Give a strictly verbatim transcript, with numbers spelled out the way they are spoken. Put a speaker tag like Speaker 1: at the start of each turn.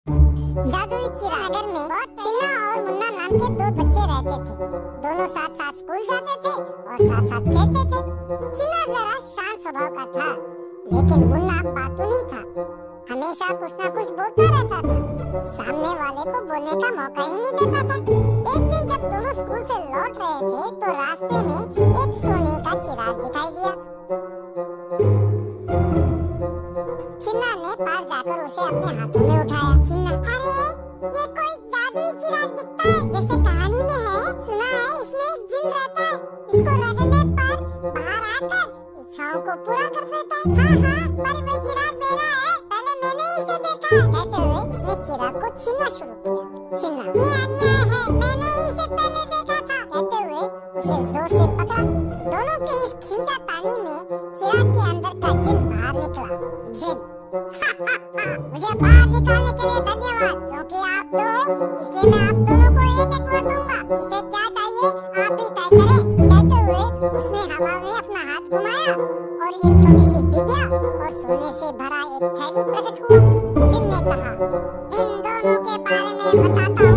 Speaker 1: जादुई चिराग नगर में चिन्ना और मुन्ना नाम के दो बच्चे रहते थे। दोनों साथ साथ स्कूल जाते थे और साथ साथ खेलते थे। चिन्ना जरा शांत स्वभाव का था, लेकिन मुन्ना बातूनी था। हमेशा कुछ न कुछ बोलता रहता था, सामने वाले को बोलने का मौका ही नहीं देता था। एक दिन जब दोनों स्कूल से लौट रहे थे तो रास्ते में एक सोने का चिराग दिखाई दिया। चिन्ना ने पास जाकर उसे अपने हाथों में उठाया। चिन्ना, अरे ये कोई जादुई चिराग दिखता है, जैसे कहानी में है। सुना है इसमें एक जिन रहता है, इसको रगड़ने पर बाहर आकर इच्छाओं को पूरा कर देता है। हाँ हाँ, पर वही चिराग मेरा है, पहले मैंने इसे देखा। कहते हुए उसने चिराग को छीनना शुरू किया। चिन्ना, ये अन्याय है, मैंने इसे पहले देखा था। कहते हुए उसे जोर से पकड़ा। दोनों के इस खींचातानी में चिराग के अंदर का जिन बाहर निकला। जिन मुझे बाहर निकालने के लिए धन्यवाद, क्योंकि आप दो, इसलिए मैं आप दोनों को एक एक वोट दूंगा। किसे क्या चाहिए आप भी तय करें। कहते हुए उसने हवा में अपना हाथ घुमाया और एक छोटी सी डिबिया और सोने से भरा एक थैली प्रकट हुआ। जिन ने कहा, इन दोनों के बारे में बताता